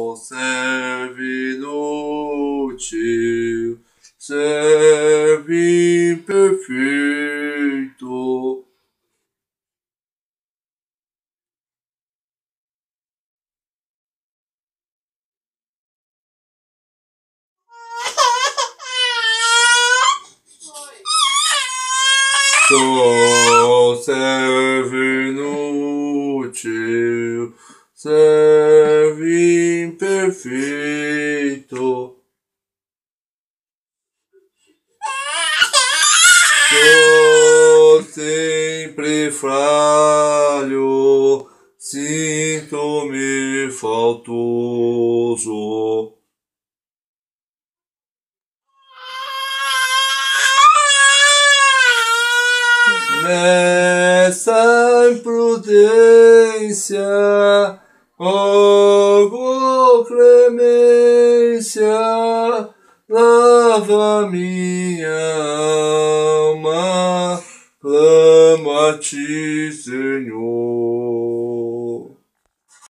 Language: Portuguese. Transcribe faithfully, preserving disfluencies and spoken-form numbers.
servo inútil, servo imperfeito. Sou servo inútil, servo imperfeito. Sou sempre falho, sinto-me faltoso. Nessa imprudência, rogo clemência, lava minha alma, clamo a ti, Senhor.